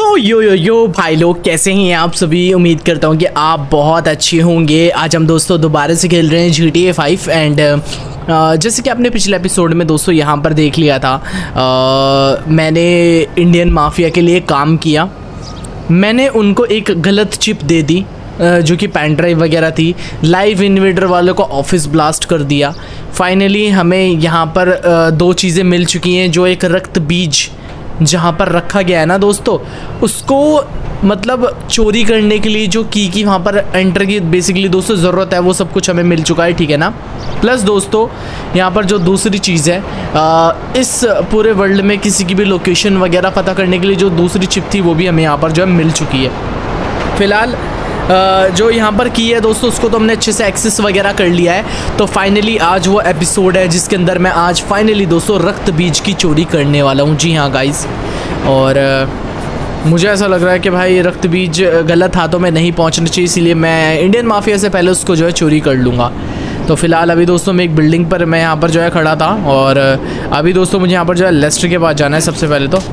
यो भाई लोग, कैसे हैं आप सभी। उम्मीद करता हूँ कि आप बहुत अच्छे होंगे। आज हम दोस्तों दोबारा से खेल रहे हैं GTA 5 एंड जैसे कि आपने पिछले एपिसोड में दोस्तों यहाँ पर देख लिया था, मैंने इंडियन माफिया के लिए काम किया। मैंने उनको एक गलत चिप दे दी जो कि पेन ड्राइव वगैरह थी। लाइव इन्वेडर वालों को ऑफिस ब्लास्ट कर दिया। फाइनली हमें यहाँ पर दो चीज़ें मिल चुकी हैं। जो एक रक्त बीज जहाँ पर रखा गया है ना दोस्तों, उसको मतलब चोरी करने के लिए जो की वहाँ पर एंटर की बेसिकली दोस्तों ज़रूरत है, वो सब कुछ हमें मिल चुका है, ठीक है ना। प्लस दोस्तों यहाँ पर जो दूसरी चीज़ है, इस पूरे वर्ल्ड में किसी की भी लोकेशन वगैरह पता करने के लिए जो दूसरी चिप थी वो भी हमें यहाँ पर जो है मिल चुकी है। फ़िलहाल जो यहाँ पर की है दोस्तों, उसको तो हमने अच्छे से एक्सेस वगैरह कर लिया है। तो फाइनली आज वो एपिसोड है जिसके अंदर मैं आज फाइनली दोस्तों रक्त बीज की चोरी करने वाला हूँ। जी हाँ गाइस, और मुझे ऐसा लग रहा है कि भाई रक्त बीज गलत हाथों में नहीं पहुँचना चाहिए, इसीलिए मैं इंडियन माफिया से पहले उसको जो है चोरी कर लूँगा। तो फिलहाल अभी दोस्तों मैं एक बिल्डिंग पर मैं यहाँ पर जो है खड़ा था, और अभी दोस्तों मुझे यहाँ पर जो है लेस्टर के पास जाना है सबसे पहले। तो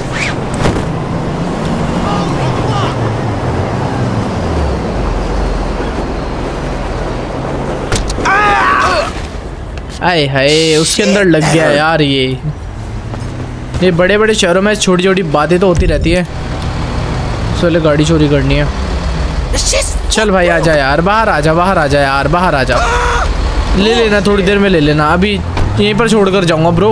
आए हाय, उसके अंदर लग गया यार। ये बड़े बड़े शहरों में छोटी छोटी बातें तो होती रहती है। पहले गाड़ी चोरी करनी है। चल भाई आजा यार, बाहर आजा, बाहर आजा यार, बाहर आजा। ले लेना, थोड़ी देर में ले लेना, अभी यहीं पर छोड़कर जाऊंगा ब्रो।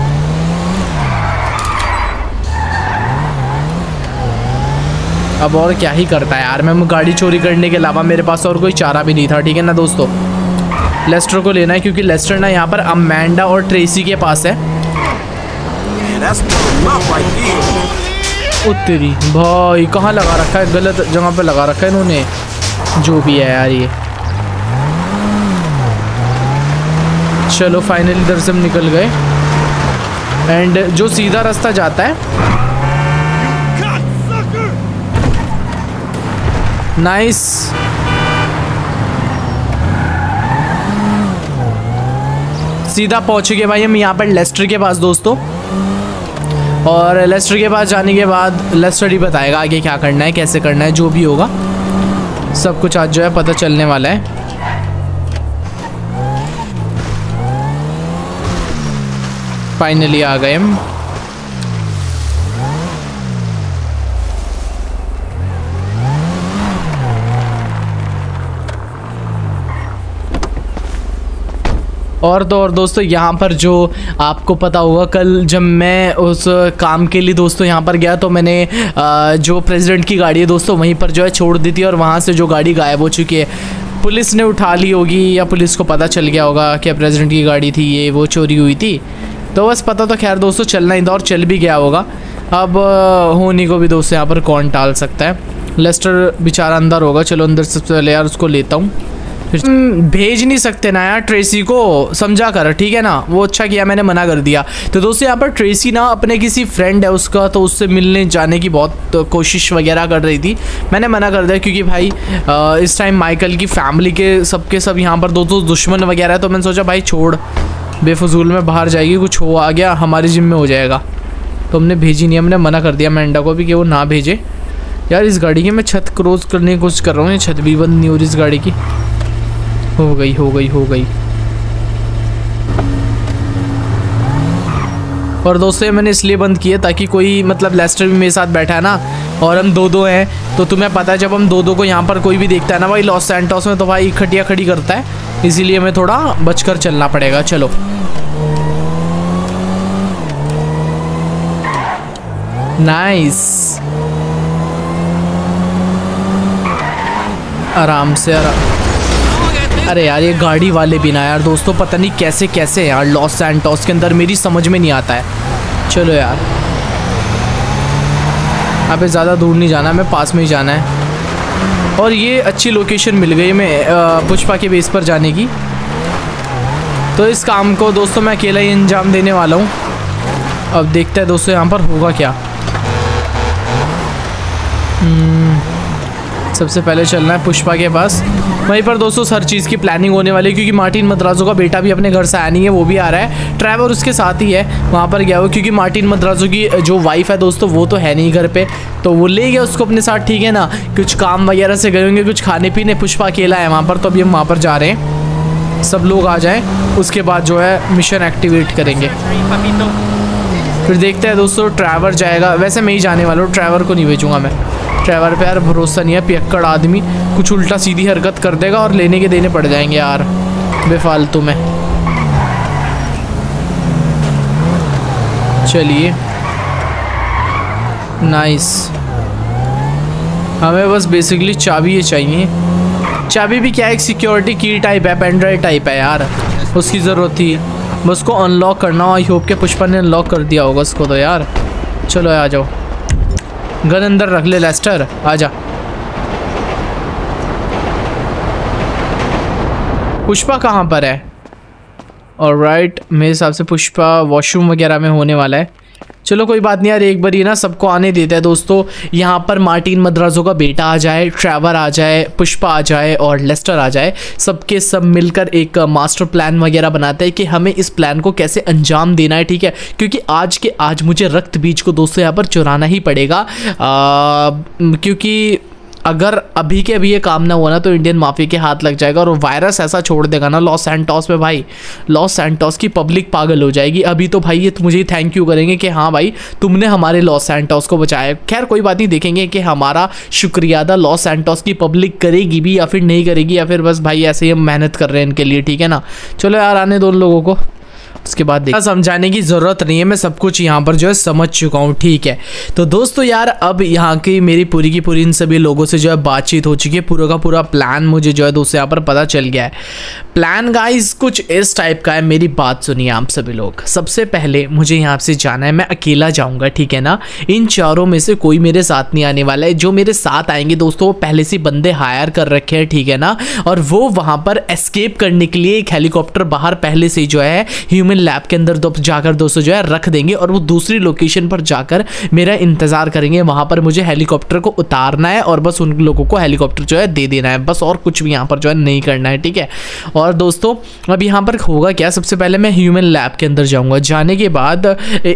अब और क्या ही करता है यार, मैं गाड़ी चोरी करने के अलावा मेरे पास और कोई चारा भी नहीं था, ठीक है ना दोस्तों। लेस्टर को लेना है क्योंकि लेस्टर ना यहाँ पर अमेंडा और ट्रेसी के पास है। उत्तरी भाई कहाँ लगा रखा है, गलत जगह पे लगा रखा है इन्होंने। जो भी है यार ये। चलो फाइनली इधर से हम निकल गए, एंड जो सीधा रास्ता जाता है, नाइस। सीधा पहुंच गए भाई हम यहाँ पर लेस्टर के पास दोस्तों। और लेस्टर के पास जाने के बाद लेस्टर ही बताएगा आगे क्या करना है, कैसे करना है, जो भी होगा सब कुछ आज जो है पता चलने वाला है। फाइनली आ गए हम। और तो और दोस्तों यहाँ पर जो आपको पता होगा, कल जब मैं उस काम के लिए दोस्तों यहाँ पर गया तो मैंने जो प्रेसिडेंट की गाड़ी है दोस्तों वहीं पर जो है छोड़ दी थी, और वहाँ से जो गाड़ी गायब हो चुकी है। पुलिस ने उठा ली होगी या पुलिस को पता चल गया होगा कि प्रेसिडेंट की गाड़ी थी, ये वो चोरी हुई थी। तो बस पता तो खैर दोस्तों चलना ही था, और चल भी गया होगा। अब होनी को भी दोस्तों यहाँ पर कौन टाल सकता है। लेस्टर बेचारा अंदर होगा, चलो अंदर सबसे पहले यार उसको लेता हूँ। भेज नहीं सकते ना यार ट्रेसी को, समझा कर, ठीक है ना। वो अच्छा किया मैंने मना कर दिया। तो दोस्तों यहाँ पर ट्रेसी ना अपने किसी फ्रेंड है उसका, तो उससे मिलने जाने की बहुत कोशिश वगैरह कर रही थी। मैंने मना कर दिया क्योंकि भाई इस टाइम माइकल की फैमिली के सब यहाँ पर दो दुश्मन वगैरह है। तो मैंने सोचा भाई छोड़, बेफजूल में बाहर जाएगी, कुछ हो आ गया हमारी जिम में हो जाएगा। तो हमने भेजी नहीं, हमने मना कर दिया मैंडा को भी कि वो ना भेजे। यार इस गाड़ी की मैं छत क्रॉस करने की कोशिश कर रहा हूँ, ये छत भी बंद नहीं हो रही इस गाड़ी की। हो गई हो गई हो गई। और दोस्तों मैंने इसलिए बंद किया ताकि कोई मतलब लेस्टर भी मेरे साथ बैठा है ना, और हम दो हैं। तो तुम्हें पता है जब हम दो को यहाँ पर कोई भी देखता है ना भाई लॉस सैंटोस में, तो भाई खटिया खड़ी करता है, इसीलिए हमें थोड़ा बचकर चलना पड़ेगा। चलो नाइस, आराम से आराम। अरे यार ये गाड़ी वाले भी ना यार दोस्तों पता नहीं कैसे कैसे यार लॉस सैंटोस के अंदर, मेरी समझ में नहीं आता है। चलो यार अबे ज़्यादा दूर नहीं जाना, हमें पास में ही जाना है। और ये अच्छी लोकेशन मिल गई मैं पुष्पा के बेस पर जाने की। तो इस काम को दोस्तों मैं अकेला ही अंजाम देने वाला हूँ। अब देखते हैं दोस्तों यहाँ पर होगा क्या। सबसे पहले चलना है पुष्पा के पास। वहीं पर दोस्तों हर चीज़ की प्लानिंग होने वाली है, क्योंकि मार्टिन मद्राजो का बेटा भी अपने घर से आया नहीं है, वो भी आ रहा है। ट्रेवर उसके साथ ही है, वहाँ पर गया हो, क्योंकि मार्टिन मद्राजो की जो वाइफ है दोस्तों वो तो है नहीं घर पे, तो वो ले गया उसको अपने साथ, ठीक है ना। कुछ काम वगैरह से गए होंगे, कुछ खाने पीने। पुष्पा अकेला है वहाँ पर, तो अभी हम वहाँ पर जा रहे हैं। सब लोग आ जाएँ, उसके बाद जो है मिशन एक्टिवेट करेंगे। फिर देखते हैं दोस्तों, ट्रेवर जाएगा। वैसे मैं ही जाने वाला हूँ, ट्रेवर को नहीं भेजूँगा मैं। ट्रेवर पे यार भरोसा नहीं है, पियक्कड़ आदमी कुछ उल्टा सीधी हरकत कर देगा और लेने के देने पड़ जाएंगे यार बेफालतू में। चलिए नाइस, हमें बस बेसिकली चाबी ये चाहिए। चाबी भी क्या है, एक सिक्योरिटी की टाइप है, पेनड्राइव टाइप है यार, उसकी ज़रूरत थी। बस को अनलॉक करना। आई होप के पुष्पा ने अनलॉक कर दिया होगा उसको तो यार। चलो आ जाओ, गन अंदर रख ले लेस्टर, आजा। पुष्पा कहाँ पर है? ऑलराइट, मेरे हिसाब से पुष्पा वॉशरूम वगैरह में होने वाला है। चलो कोई बात नहीं यार, एक बार ये ना सबको आने देते हैं दोस्तों। यहाँ पर मार्टिन मद्राजो का बेटा आ जाए, ट्रेवर आ जाए, पुष्पा आ जाए और लेस्टर आ जाए, सबके सब मिलकर एक मास्टर प्लान वगैरह बनाते हैं कि हमें इस प्लान को कैसे अंजाम देना है, ठीक है। क्योंकि आज मुझे रक्त बीज को दोस्तों यहाँ पर चुराना ही पड़ेगा, क्योंकि अगर अभी के अभी ये काम ना हुआ ना तो इंडियन माफिया के हाथ लग जाएगा और वो वायरस ऐसा छोड़ देगा ना लॉस सैंटोस में। भाई लॉस सैंटोस की पब्लिक पागल हो जाएगी। अभी तो भाई ये मुझे थैंक यू करेंगे कि हाँ भाई तुमने हमारे लॉस सैंटोस को बचाया। खैर कोई बात नहीं, देखेंगे कि हमारा शुक्रिया अदा लॉस सैंटोस की पब्लिक करेगी भी या फिर नहीं करेगी, या फिर बस भाई ऐसे ही हम मेहनत कर रहे हैं इनके लिए, ठीक है ना। चलो यार आने दो लोगों को, उसके बाद समझाने की ज़रूरत नहीं है, मैं सब कुछ यहाँ पर जो है समझ चुका हूँ, ठीक है। तो दोस्तों यार अब यहाँ की मेरी पूरी की पूरी इन सभी लोगों से जो है बातचीत हो चुकी है, पूरा का पूरा प्लान मुझे जो है दोस्तों यहाँ पर पता चल गया है। प्लान गाइस कुछ इस टाइप का है, मेरी बात सुनिए आप सभी लोग। सबसे पहले मुझे यहाँ से जाना है, मैं अकेला जाऊँगा, ठीक है ना। इन चारों में से कोई मेरे साथ नहीं आने वाला है। जो मेरे साथ आएंगे दोस्तों वो पहले से बंदे हायर कर रखे हैं, ठीक है ना। और वो वहाँ पर एस्केप करने के लिए एक हेलीकॉप्टर बाहर पहले से जो है ह्यूमन लैब के अंदर जाकर दोस्तों जो है रख देंगे और वो दूसरी लोकेशन पर जाकर मेरा इंतजार करेंगे। वहां पर मुझे हेलीकॉप्टर को उतारना है और बस उन लोगों को हेलीकॉप्टर जो है दे देना है, बस और कुछ भी यहाँ पर जो है नहीं करना है, ठीक है। और दोस्तों अब यहाँ पर होगा क्या, सबसे पहले मैं ह्यूमन लैब के अंदर जाऊंगा। जाने के बाद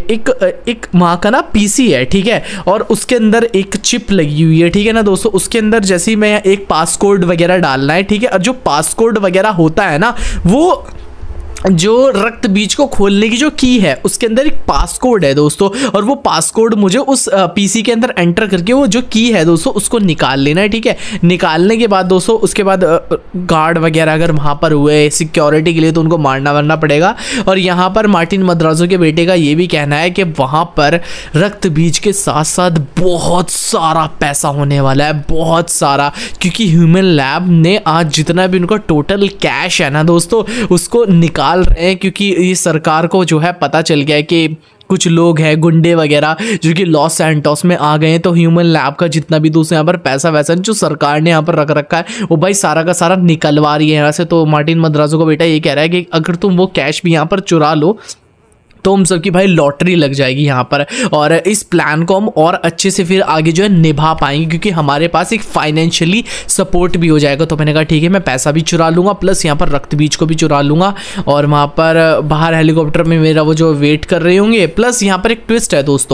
एक वहाँ का ना पीसी है, ठीक है, और उसके अंदर एक चिप लगी हुई है, ठीक है ना दोस्तों। उसके अंदर जैसे ही मैं एक पासकोड वगैरह डालना है, ठीक है। और जो पासकोड वगैरह होता है ना, वो जो रक्त बीज को खोलने की जो की है उसके अंदर एक पासकोड है दोस्तों, और वो पासकोड मुझे उस पीसी के अंदर एंटर करके वो जो की है दोस्तों उसको निकाल लेना है, ठीक है। निकालने के बाद दोस्तों उसके बाद गार्ड वगैरह अगर वहाँ पर हुए सिक्योरिटी के लिए तो उनको मारना वरना पड़ेगा। और यहाँ पर मार्टिन मद्राजो के बेटे का ये भी कहना है कि वहाँ पर रक्त बीज के साथ साथ बहुत सारा पैसा होने वाला है, बहुत सारा, क्योंकि ह्यूमन लैब ने आज जितना भी उनका टोटल कैश है ना दोस्तों उसको निकाल रहे हैं। क्योंकि ये सरकार को जो है पता चल गया है कि कुछ लोग हैं गुंडे वगैरह जो कि लॉस सैंटोस में आ गए हैं, तो ह्यूमन लैब का जितना भी दोस्तों यहाँ पर पैसा वैसा जो सरकार ने यहाँ पर रख रखा है वो भाई सारा का सारा निकलवा रही है यहाँ से। तो मार्टिन मद्राजो का बेटा ये कह रहा है कि अगर तुम वो कैश भी यहाँ पर चुरा लो तो हम सबकी भाई लॉटरी लग जाएगी यहाँ पर, और इस प्लान को हम और अच्छे से फिर आगे जो है निभा पाएंगे, क्योंकि हमारे पास एक फाइनेंशियली सपोर्ट भी हो जाएगा। तो मैंने कहा ठीक है मैं पैसा भी चुरा लूँगा प्लस यहाँ पर रक्त बीज को भी चुरा लूँगा, और वहाँ पर बाहर हेलीकॉप्टर में मेरा वो जो वेट कर रहे होंगे। प्लस यहाँ पर एक ट्विस्ट है दोस्तों,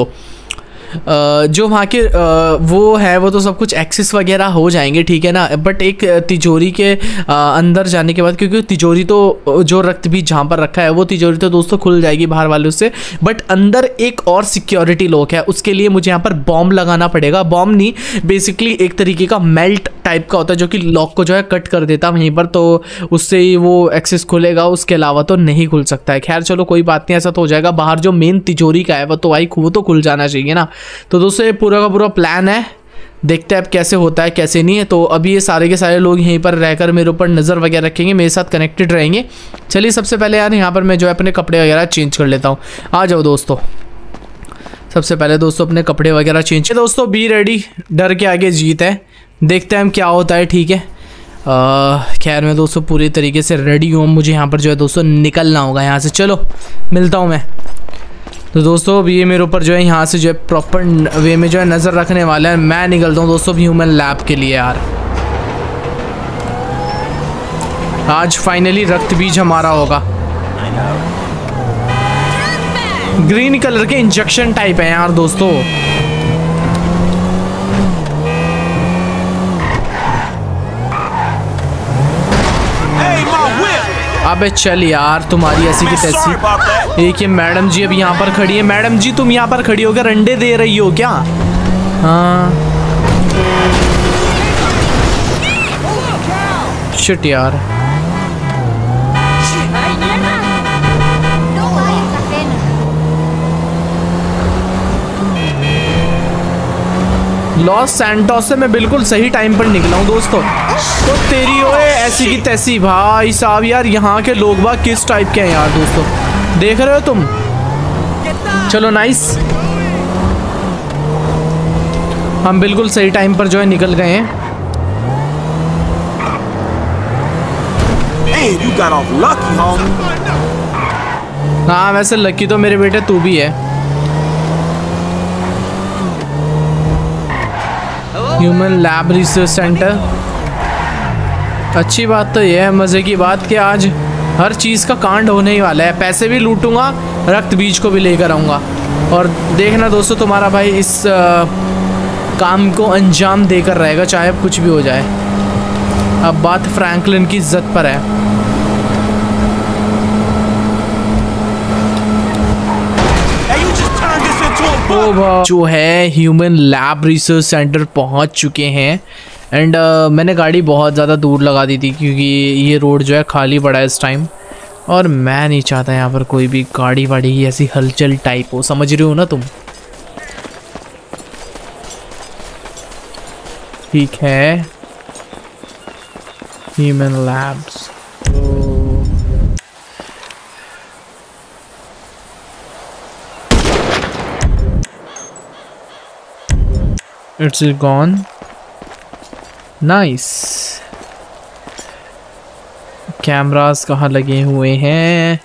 जो वहाँ के वो है वो तो सब कुछ एक्सेस वगैरह हो जाएंगे, ठीक है ना। बट एक तिजोरी के अंदर जाने के बाद, क्योंकि तिजोरी तो जो रक्त भी जहाँ पर रखा है वो तिजोरी तो दोस्तों खुल जाएगी बाहर वाले उससे, बट अंदर एक और सिक्योरिटी लॉक है। उसके लिए मुझे यहाँ पर बॉम्ब लगाना पड़ेगा। बॉम्ब नहीं, बेसिकली एक तरीके का मेल्ट टाइप का होता है जो कि लॉक को जो है कट कर देता वहीं पर, तो उससे ही वो एक्सेस खुलेगा, उसके अलावा तो नहीं खुल सकता है। खैर चलो कोई बात नहीं, ऐसा तो हो जाएगा। बाहर जो मेन तिजोरी का है वो तो भाई वो तो खुल जाना चाहिए ना। तो दोस्तों ये पूरा का पूरा प्लान है, देखते हैं अब कैसे होता है कैसे नहीं है। तो अभी ये सारे के सारे लोग यहीं पर रहकर मेरे ऊपर नज़र वगैरह रखेंगे, मेरे साथ कनेक्टेड रहेंगे। चलिए सबसे पहले यार यहाँ पर मैं जो है अपने कपड़े वगैरह चेंज कर लेता हूँ। आ जाओ दोस्तों, सबसे पहले दोस्तों अपने कपड़े वगैरह चेंज। दोस्तों बी रेडी, डर के आगे जीत है, देखते हैं हम क्या होता है, ठीक है। खैर मैं दोस्तों पूरी तरीके से रेडी हूँ, मुझे यहाँ पर जो है दोस्तों निकलना होगा यहाँ से। चलो मिलता हूँ मैं। तो दोस्तों अब ये मेरे ऊपर जो है यहाँ से जो है प्रॉपर वे में जो है नज़र रखने वाला है। मैं निकलता हूँ दोस्तों ह्यूमन लैब के लिए यार। आज फाइनली रक्त बीज हमारा होगा। ग्रीन कलर के इंजेक्शन टाइप है यार दोस्तों। अबे चल यार, तुम्हारी ऐसी की तैसी। एक ये मैडम जी अब यहाँ पर खड़ी है। मैडम जी तुम यहाँ पर खड़ी हो क्या? रंडे दे रही हो क्या? हाँ शिट यार। लॉस सैंटोस से मैं बिल्कुल सही टाइम पर निकला हूँ दोस्तों। तो तेरी ओए ऐसी की तैसी। भाई साहब यार, यहाँ के लोग बाग किस टाइप के हैं यार दोस्तों, देख रहे हो तुम। चलो नाइस, हम बिल्कुल सही टाइम पर जो है निकल गए हैं। हाँ वैसे लकी तो मेरे बेटे तू भी है। Human lab research centre. अच्छी बात तो ये है, मज़े की बात कि आज हर चीज़ का कांड होने ही वाला है। पैसे भी लूटूंगा, रक्त बीज को भी लेकर आऊँगा। और देखना दोस्तों, तुम्हारा भाई इस काम को अंजाम देकर रहेगा, चाहे अब कुछ भी हो जाए। अब बात फ्रैंकलिन की इज्जत पर है। जो है ह्यूमन लैब रिसर्च सेंटर पहुंच चुके हैं। एंड मैंने गाड़ी बहुत ज़्यादा दूर लगा दी थी क्योंकि ये रोड जो है खाली पड़ा है इस टाइम, और मैं नहीं चाहता यहाँ पर कोई भी गाड़ी वाड़ी ऐसी हलचल टाइप हो, समझ रहे हो ना तुम। ठीक है, human labs. It's gone. Nice. Cameras कहाँ लगे हुए हैं?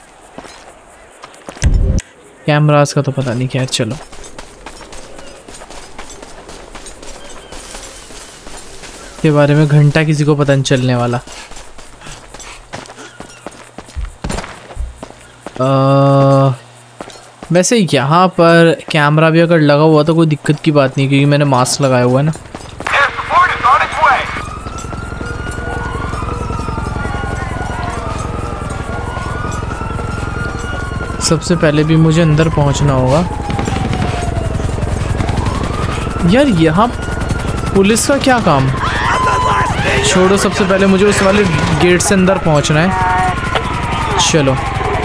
कैमरास का तो पता नहीं, खैर चलो। के बारे में घंटा किसी को पता नहीं चलने वाला। वैसे यहाँ पर कैमरा भी अगर लगा हुआ तो कोई दिक्कत की बात नहीं, क्योंकि मैंने मास्क लगाया हुआ है ना। सबसे पहले भी मुझे अंदर पहुँचना होगा यार। यहाँ पुलिस का क्या काम? छोड़ो, सबसे पहले मुझे उस वाले गेट से अंदर पहुँचना है। चलो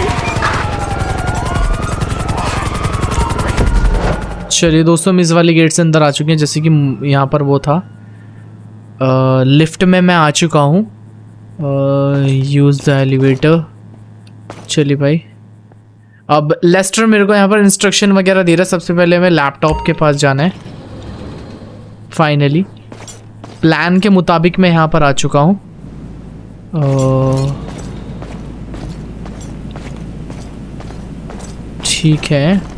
चलिए दोस्तों, हम इस वाले गेट से अंदर आ चुके हैं। जैसे कि यहाँ पर वो था, लिफ्ट में मैं आ चुका हूँ। Use the elevator. चलिए भाई, अब लेस्टर मेरे को यहाँ पर इंस्ट्रक्शन वगैरह दे रहा है। सबसे पहले हमें लैपटॉप के पास जाना है। फाइनली प्लान के मुताबिक मैं यहाँ पर आ चुका हूँ। ठीक है,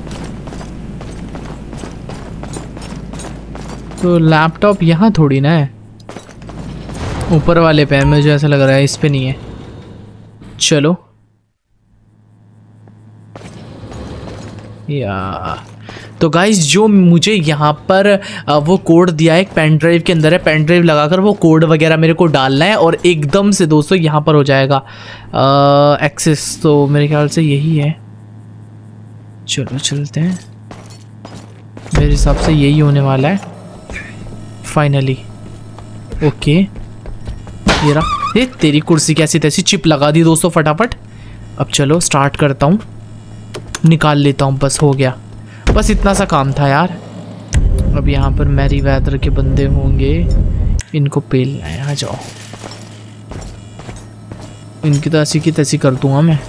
तो लैपटॉप यहाँ थोड़ी ना है, ऊपर वाले पे है, मुझे ऐसा लग रहा है इस पे नहीं है। चलो या तो गाइस, जो मुझे यहाँ पर वो कोड दिया है, एक पेन ड्राइव के अंदर है। पेन ड्राइव लगाकर वो कोड वगैरह मेरे को डालना है और एकदम से दोस्तों यहाँ पर हो जाएगा एक्सेस। तो मेरे ख्याल से यही है। चलो चलते हैं, मेरे हिसाब से यही होने वाला है फाइनली। ओके, ये रहा। ये तेरी कुर्सी कैसी तैसी चिप लगा दी दोस्तों फटाफट। अब चलो स्टार्ट करता हूँ, निकाल लेता हूँ, बस हो गया। बस इतना सा काम था यार। अब यहाँ पर मैरी वैदर के बंदे होंगे, इनको पेलना है। आ जाओ, इनकी तो ऐसी की तैसी कर दूंगा मैं।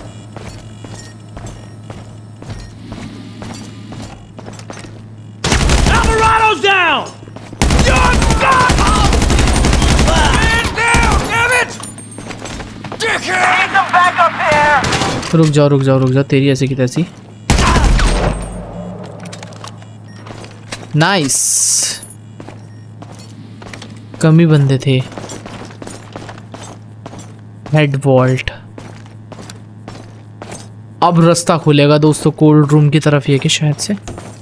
रुक जाओ रुक जाओ रुक जाओ, तेरी ऐसी की तैसी। नाइस, कम ही बंदे थे। Head vault. अब रास्ता खुलेगा दोस्तों कोल्ड रूम की तरफ, ये कि शायद से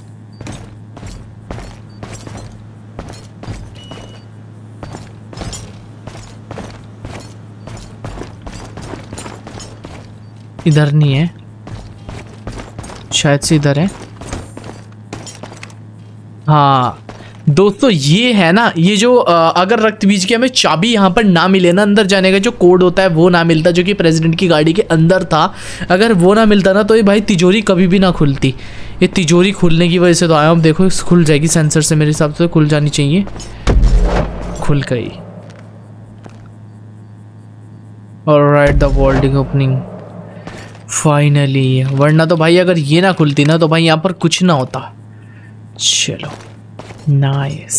इधर नहीं है, शायद से इधर है। हाँ दोस्तों ये है ना, ये जो अगर रक्त बीज की हमें चाबी यहाँ पर ना मिले ना, अंदर जाने का जो कोड होता है वो ना मिलता, जो कि प्रेसिडेंट की गाड़ी के अंदर था, अगर वो ना मिलता ना तो ये भाई तिजोरी कभी भी ना खुलती। ये तिजोरी खुलने की वजह से तो आया हूँ। देखो खुल जाएगी सेंसर से, मेरे हिसाब से खुल जानी चाहिए। खुल गई। Alright, the vaulting opening finally. वरना तो भाई अगर ये ना खुलती ना तो भाई यहाँ पर कुछ ना होता। चलो नाइस।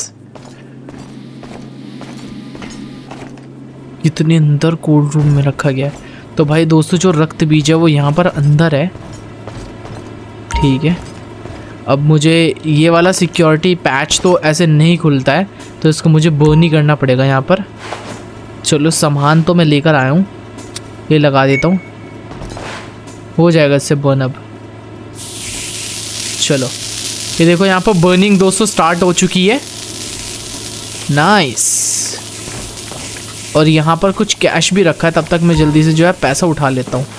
कितने अंदर कोल्ड रूम में रखा गया है। तो भाई दोस्तों जो रक्त बीज है वो यहाँ पर अंदर है, ठीक है। अब मुझे ये वाला सिक्योरिटी पैच तो ऐसे नहीं खुलता है, तो इसको मुझे बर्न ही करना पड़ेगा यहाँ पर। चलो सामान तो मैं लेकर आया हूँ, ये लगा देता हूँ, हो जाएगा इससे बर्न। अब चलो ये देखो यहाँ पर बर्निंग दोस्तों स्टार्ट हो चुकी है। नाइस। और यहाँ पर कुछ कैश भी रखा है, तब तक मैं जल्दी से जो है पैसा उठा लेता हूँ।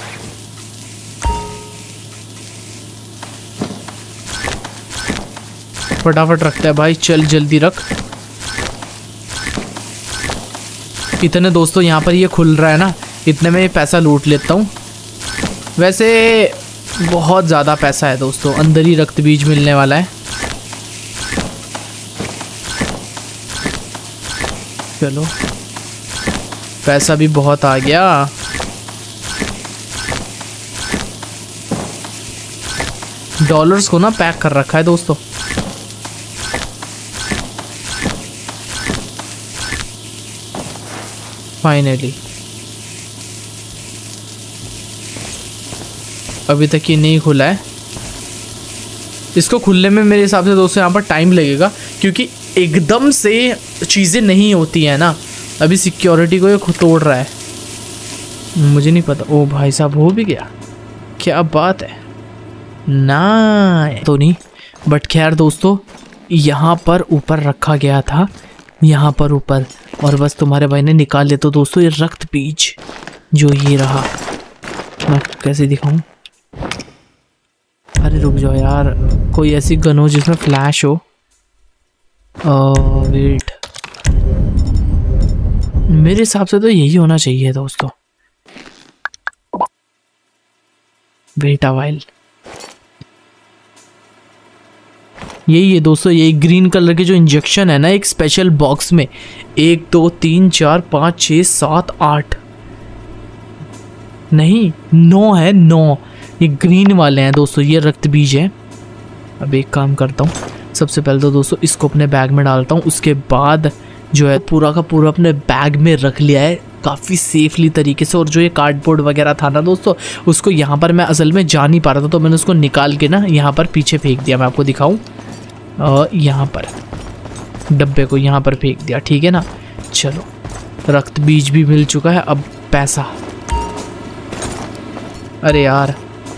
फटाफट रखता है भाई, चल जल्दी रख। इतने दोस्तों यहाँ पर ये खुल रहा है ना, इतने में पैसा लूट लेता हूँ। वैसे बहुत ज़्यादा पैसा है दोस्तों, अंदर ही रक्त बीज मिलने वाला है। चलो पैसा भी बहुत आ गया। डॉलर्स को ना पैक कर रखा है दोस्तों। फाइनली अभी तक ये नहीं खुला है। इसको खुलने में मेरे हिसाब से दोस्तों यहाँ पर टाइम लगेगा, क्योंकि एकदम से चीज़ें नहीं होती हैं ना। अभी सिक्योरिटी को ये खुद तोड़ रहा है, मुझे नहीं पता। ओ भाई साहब हो भी गया, क्या बात है ना। तो नहीं, बट खैर दोस्तों यहाँ पर ऊपर रखा गया था, यहाँ पर ऊपर, और बस तुम्हारे भाई ने निकाल लिया। तो दोस्तों ये रक्त बीज जो ये रहा, मैं कैसे दिखाऊं। अरे रुक जाओ यार, कोई ऐसी गन हो जिसमें फ्लैश हो। वेट, मेरे हिसाब से तो यही होना चाहिए दोस्तों। वेट अवाइल, यही है दोस्तों। यही ग्रीन कलर के जो इंजेक्शन है ना, एक स्पेशल बॉक्स में 1 2 3 4 5 6 7 8 नहीं 9 है, 9 ये ग्रीन वाले हैं दोस्तों, ये रक्त बीज है। अब एक काम करता हूँ, सबसे पहले तो दोस्तों इसको अपने बैग में डालता हूँ। उसके बाद जो है पूरा का पूरा अपने बैग में रख लिया है काफ़ी सेफली तरीके से। और जो ये कार्डबोर्ड वगैरह था ना दोस्तों, उसको यहाँ पर मैं असल में जा नहीं पा रहा था, तो मैंने उसको निकाल के ना यहाँ पर पीछे फेंक दिया। मैं आपको दिखाऊँ, यहाँ पर डब्बे को यहाँ पर फेंक दिया, ठीक है ना। चलो रक्त बीज भी मिल चुका है, अब पैसा। अरे यार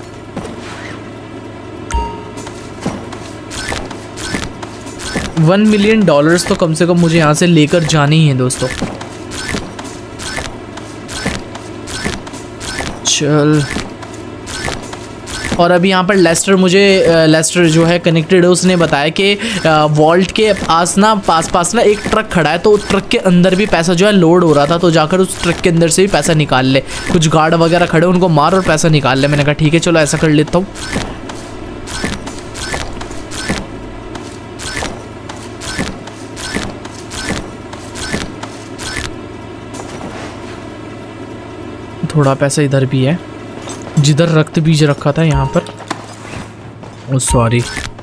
$1 मिलियन तो कम से कम मुझे यहाँ से लेकर जाने ही है दोस्तों। चल, और अभी यहाँ पर लेस्टर जो है कनेक्टेड है, उसने बताया कि वॉल्ट के पास ना एक ट्रक खड़ा है, तो ट्रक के अंदर भी पैसा जो है लोड हो रहा था, तो जाकर उस ट्रक के अंदर से भी पैसा निकाल ले। कुछ गार्ड वगैरह खड़े, उनको मार और पैसा निकाल ले। मैंने कहा ठीक है चलो ऐसा कर लेता हूँ। थोड़ा पैसा इधर भी है, जिधर रक्त बीज रखा था यहाँ पर। ओ सॉरी,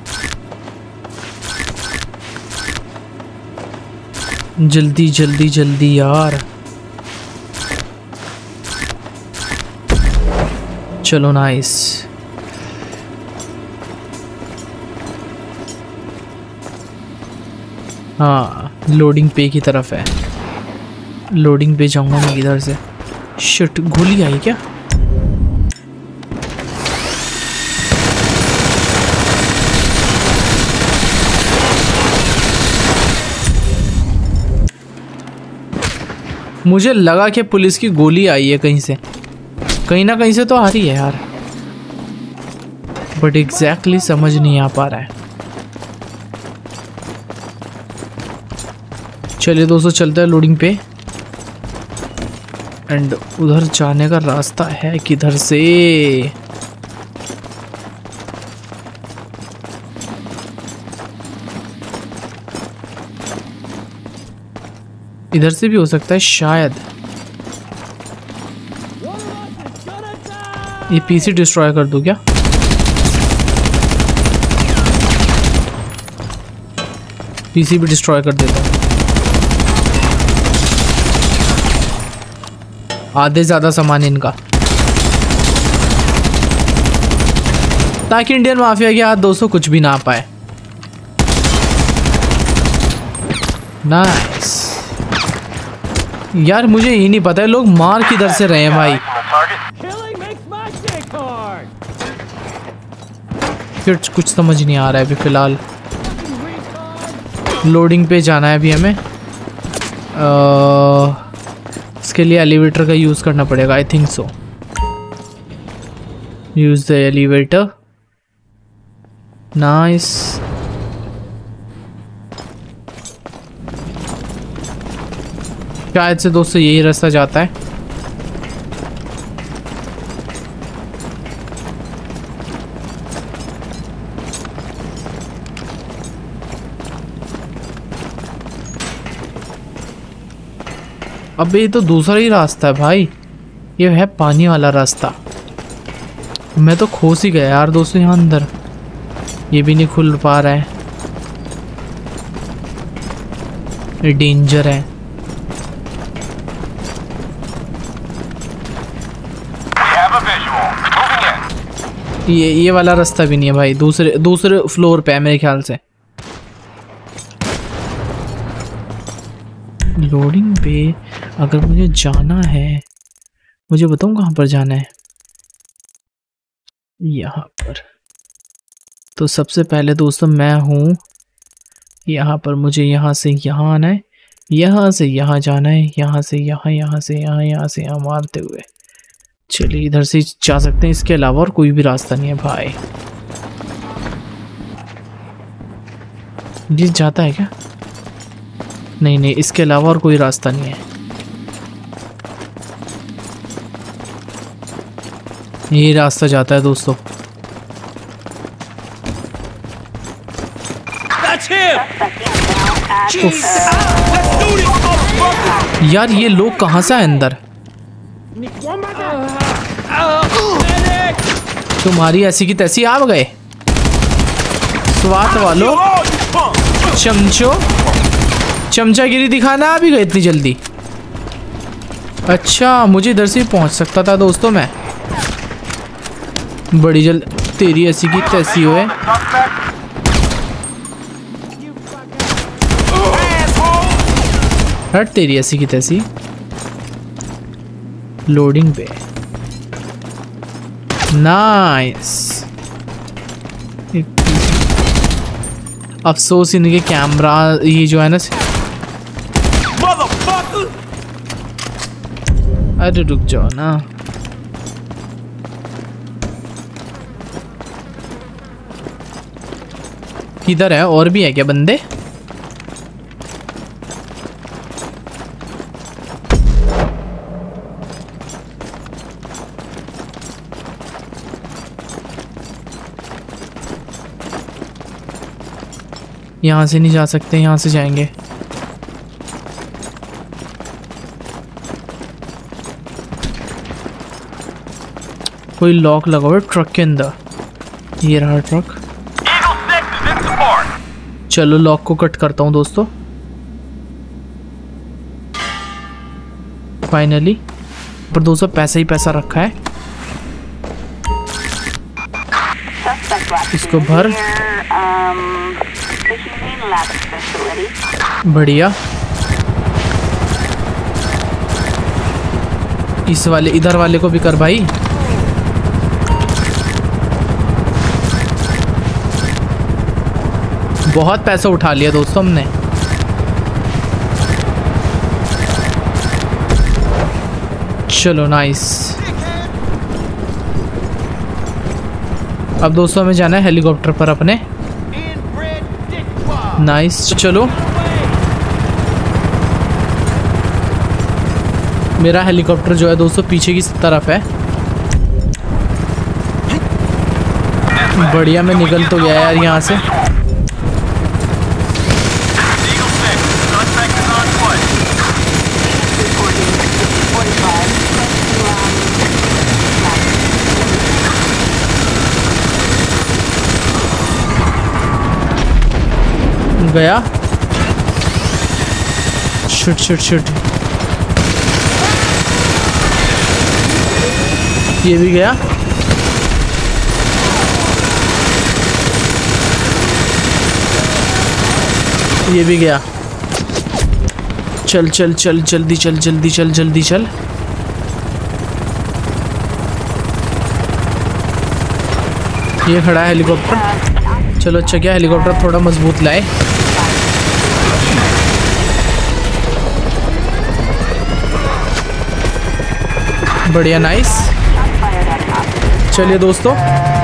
जल्दी जल्दी जल्दी यार। चलो नाइस। हाँ लोडिंग पे की तरफ है, लोडिंग पे जाऊंगा मैं इधर से। शिट, गोली आई क्या? मुझे लगा कि पुलिस की गोली आई है कहीं से, कहीं ना कहीं से तो आ रही है यार, बट एग्जैक्टली समझ नहीं आ पा रहा है। चलिए दोस्तों चलते हैं लोडिंग पे। एंड उधर जाने का रास्ता है किधर से? इधर से भी हो सकता है शायद। ये पीसी डिस्ट्रॉय कर दूं क्या? पीसी भी डिस्ट्रॉय कर देता हूं। आधे ज्यादा सामान इनका, ताकि इंडियन माफिया के हाथ 200 कुछ भी ना पाए। नाइस यार, मुझे ये नहीं पता है लोग मार किधर से रहे हैं भाई। फिर कुछ समझ नहीं आ रहा है अभी फिलहाल। लोडिंग पे जाना है अभी हमें। इसके लिए एलिवेटर का यूज करना पड़ेगा, I think so. Use the elevator. Nice. शायद से दोस्तों यही रास्ता जाता है। अबे ये तो दूसरा ही रास्ता है भाई, ये है पानी वाला रास्ता। मैं तो खोस ही गया यार दोस्तों यहाँ अंदर। ये भी नहीं खुल पा रहा है, ये डेंजर है। ये वाला रास्ता भी नहीं है भाई, दूसरे फ्लोर पे है मेरे ख्याल से। लोडिंग पे अगर मुझे जाना है, मुझे बताऊं कहाँ पर जाना है? यहाँ पर। तो सबसे पहले दोस्तों मैं हूँ यहाँ पर, मुझे यहाँ से यहाँ आना है, यहाँ से यहाँ जाना है, यहाँ से यहाँ, यहाँ से यहाँ, यहाँ से यहाँ मारते हुए। चलिए इधर से जा सकते हैं, इसके अलावा और कोई भी रास्ता नहीं है भाई। ये जाता है क्या? नहीं नहीं, इसके अलावा और कोई रास्ता नहीं है। ये रास्ता जाता है दोस्तों। यार ये लोग कहाँ से आए अंदर? तुम्हारी ऐसी की तैसी आ गए स्वाद वालों। चमचागिरी दिखाना आ भी गए इतनी जल्दी? अच्छा, मुझे इधर से पहुंच सकता था दोस्तों मैं। बड़ी जल्द तेरी ऐसी की तैसी हुए। हट तेरी ऐसी की तैसी। लोडिंग पे। नाइस। अफसोस इनके कैमरा ये जो है ना। अरे रुक जाओ ना। किधर है? और भी है क्या बंदे? यहाँ से नहीं जा सकते, यहाँ से जाएंगे। कोई लॉक लगा हुआ है ट्रक के अंदर। ये रहा ट्रक। चलो लॉक को कट करता हूँ दोस्तों। फाइनली पर दोस्तों पैसा ही पैसा रखा है। इसको भर। बढ़िया। इस वाले इधर वाले को भी कर भाई। बहुत पैसा उठा लिया दोस्तों हमने। चलो नाइस। अब दोस्तों हमें जाना है हेलीकॉप्टर पर अपने। नाइस चलो। मेरा हेलीकॉप्टर जो है दोस्तों पीछे की तरफ है। बढ़िया, मैं निकल तो गया यार यहाँ से। गया। शिट शिट शिट, ये भी गया। ये भी गया। चल चल चल जल्दी चल, जल्दी चल, जल्दी चल। ये खड़ा है हेलीकॉप्टर। चलो अच्छा क्या हेलीकॉप्टर थोड़ा मजबूत लाए। बढ़िया नाइस। चलिए दोस्तों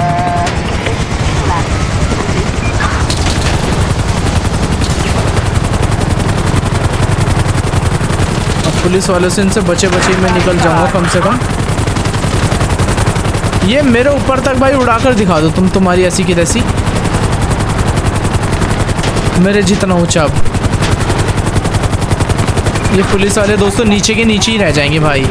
अब पुलिस वालों से इनसे बचे बचे मैं निकल जाऊंगा कम से कम। ये मेरे ऊपर तक भाई उड़ाकर दिखा दो तुम, तुम्हारी ऐसी की तैसी, मेरे जितना ऊंचा। अब ये पुलिस वाले दोस्तों नीचे के नीचे ही रह जाएंगे भाई।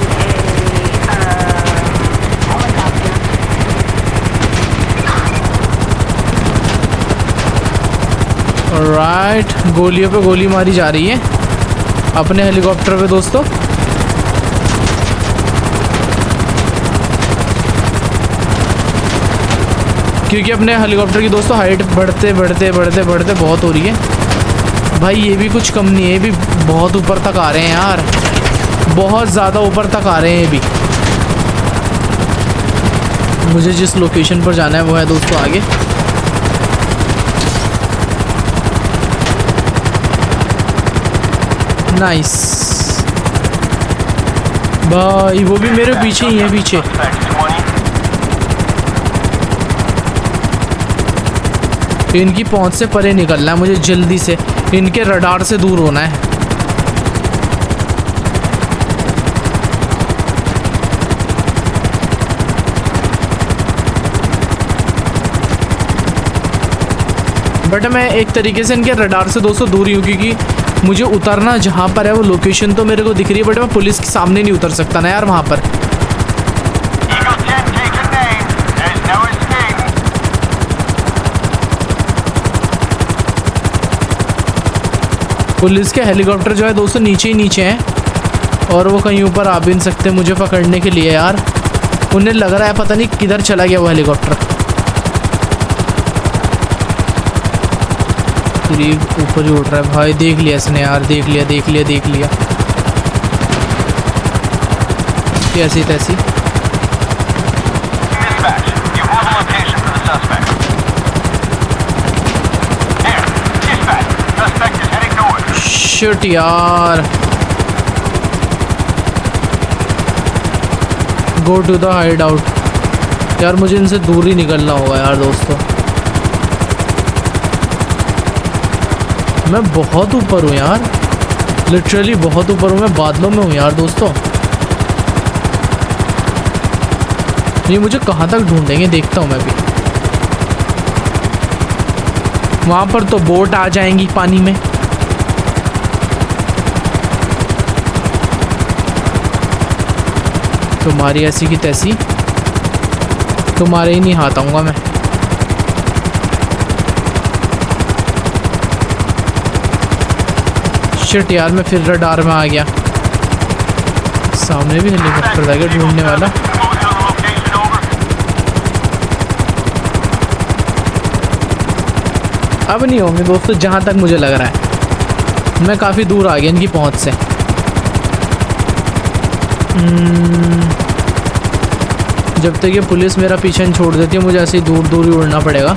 राइट, गोलियों पे गोली मारी जा रही है अपने हेलीकॉप्टर पे दोस्तों। क्योंकि अपने हेलीकॉप्टर की दोस्तों हाइट बढ़ते बढ़ते बढ़ते बढ़ते बहुत हो रही है भाई। ये भी कुछ कम नहीं है, ये भी बहुत ऊपर तक आ रहे हैं यार, बहुत ज़्यादा ऊपर तक आ रहे हैं ये भी। मुझे जिस लोकेशन पर जाना है वो है दोस्तों आगे। नाइस भाई, वो भी मेरे पीछे ही है, पीछे। इनकी पहुंच से परे निकलना है मुझे जल्दी से, इनके रडार से दूर होना है। बट मैं एक तरीके से इनके रडार से दोस्तों दूर ही हूँ, क्योंकि मुझे उतरना जहाँ पर है वो लोकेशन तो मेरे को दिख रही है, बट मैं पुलिस के सामने नहीं उतर सकता ना यार वहाँ पर। पुलिस के हेलीकॉप्टर जो है दोस्तों नीचे ही नीचे हैं और वो कहीं ऊपर आ भी नहीं सकते मुझे पकड़ने के लिए यार। उन्हें लग रहा है पता नहीं किधर चला गया वो हेलीकॉप्टर। ऊपर ही उड़ रहा है भाई, देख लिया इसने यार, देख लिया देख लिया देख लिया। कैसी तैसी शिट यार। Go to the hideout. यार मुझे इनसे दूर ही निकलना होगा यार दोस्तों। मैं बहुत ऊपर हूँ यार, लिटरली बहुत ऊपर हूँ, मैं बादलों में हूँ यार दोस्तों। ये मुझे कहाँ तक ढूंढेंगे देखता हूँ मैं भी। वहाँ पर तो बोट आ जाएंगी पानी में। तुम्हारी ऐसी की तैसी, तुम्हारे ही नहीं हाथ आऊँगा मैं। शिट यार, मैं फिर रडार में आ गया। सामने भी हेलीकॉप्टर लगा ढूंढने वाला। अब नहीं होंगे दोस्तों जहाँ तक मुझे लग रहा है। मैं काफ़ी दूर आ गया इनकी पहुँच से। जब तक ये पुलिस मेरा पीछे नहीं छोड़ देती है मुझे ऐसे ही दूर दूर ही उड़ना पड़ेगा।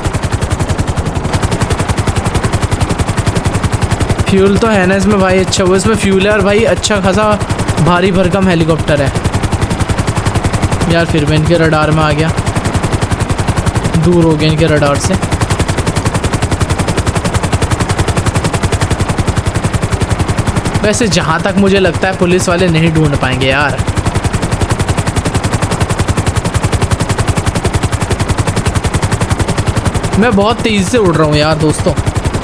फ्यूल तो है ना इसमें भाई, अच्छा वो इसमें फ्यूल है और भाई अच्छा खासा भारी भरकम हेलीकॉप्टर है यार। फिर मैं इनके रडार में आ गया, दूर हो गया इनके रडार से। वैसे जहाँ तक मुझे लगता है पुलिस वाले नहीं ढूंढ पाएंगे यार। मैं बहुत तेज़ी से उड़ रहा हूँ यार दोस्तों।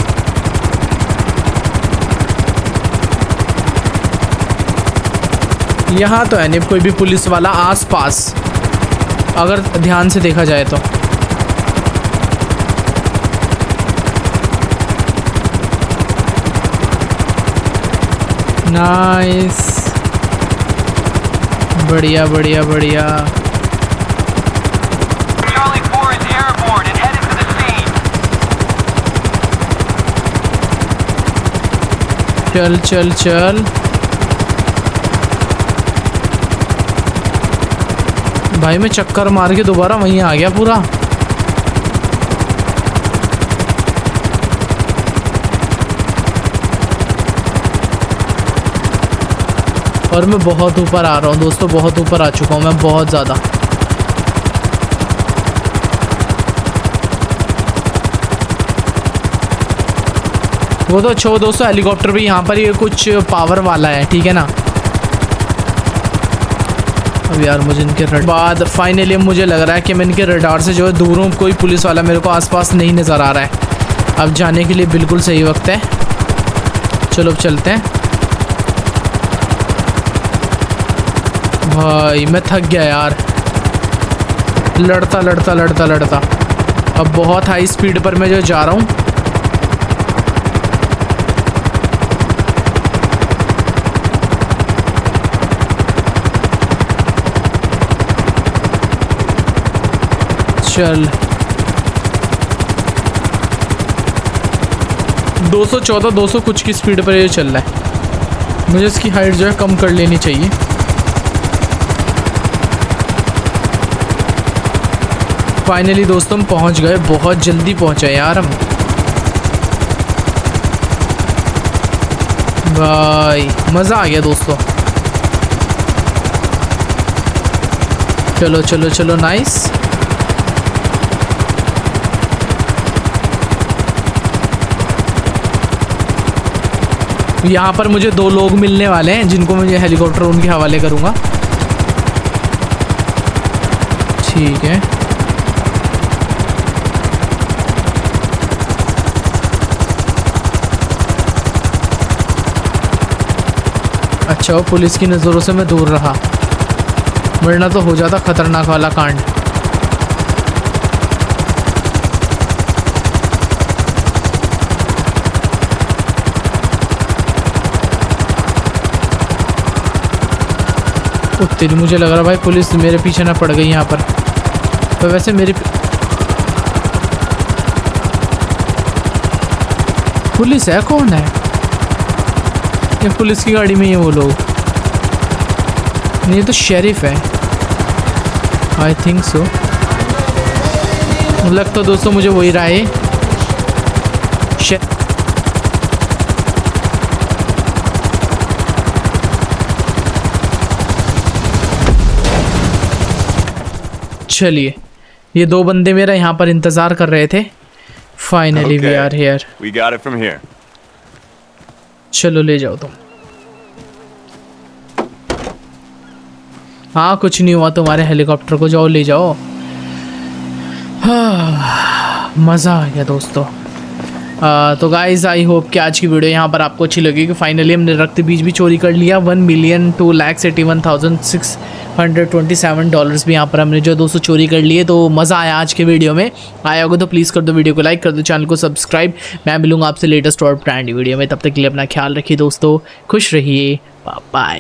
यहाँ तो है नहीं कोई भी पुलिस वाला आसपास, अगर ध्यान से देखा जाए तो। नाइस, बढ़िया बढ़िया बढ़िया। चल चल चल भाई, मैं चक्कर मार के दोबारा वहीं आ गया पूरा। और मैं बहुत ऊपर आ रहा हूँ दोस्तों, बहुत ऊपर आ चुका हूँ मैं, बहुत ज़्यादा। वो तो अच्छा दोस्तों, हेलीकॉप्टर भी यहाँ पर ये कुछ पावर वाला है, ठीक है ना। अब यार मुझे इनके बाद फाइनली मुझे लग रहा है कि मैं इनके रडार से जो है दूर हूँ, कोई पुलिस वाला मेरे को आसपास नहीं नज़र आ रहा है। अब जाने के लिए बिल्कुल सही वक्त है। चलो अब चलते हैं। भाई मैं थक गया यार, लड़ता लड़ता लड़ता लड़ता। अब बहुत हाई स्पीड पर मैं जो जा रहा हूँ। चल 214 200 कुछ की स्पीड पर ये चल रहा है। मुझे इसकी हाइट जो है कम कर लेनी चाहिए। फाइनली दोस्तों हम पहुंच गए, बहुत जल्दी पहुंचे यार हम। भाई मज़ा आ गया दोस्तों। चलो चलो चलो, नाइस। यहाँ पर मुझे 2 लोग मिलने वाले हैं जिनको मुझे हेलीकॉप्टर उनके हवाले करूँगा। ठीक है, अच्छा वो पुलिस की नज़रों से मैं दूर रहा, वरना तो हो जाता खतरनाक वाला कांड। तेरी मुझे लग रहा भाई पुलिस मेरे पीछे ना पड़ गई यहाँ पर। तो वैसे मेरी पुलिस है, कौन है ये? पुलिस की गाड़ी में ही है वो लोग। ये तो शेरिफ है, आई थिंक सो। लगता तो दोस्तों मुझे वही रहा है। चलिए, ये 2 बंदे मेरा यहाँ पर इंतजार कर रहे थे। Finally we are here. We got it from here. चलो ले जाओ तुम। हाँ कुछ नहीं हुआ तुम्हारे हेलीकॉप्टर को, जाओ ले जाओ। मज़ा आ गया दोस्तों। तो गाइज आई होप कि आज की वीडियो यहाँ पर आपको अच्छी लगेगी। फाइनली हमने रक्त बीज भी चोरी कर लिया। $1,281,627 भी यहाँ पर हमने जो दोस्तों चोरी कर लिए। तो मज़ा आया आज के वीडियो में। आया होगा तो प्लीज़ कर दो वीडियो को लाइक, कर दो चैनल को सब्सक्राइब। मैं मिलूंगा आपसे लेटेस्ट और ब्रांड वीडियो में। तब तक के लिए अपना ख्याल रखिए दोस्तों, खुश रहिए, बाय बाय।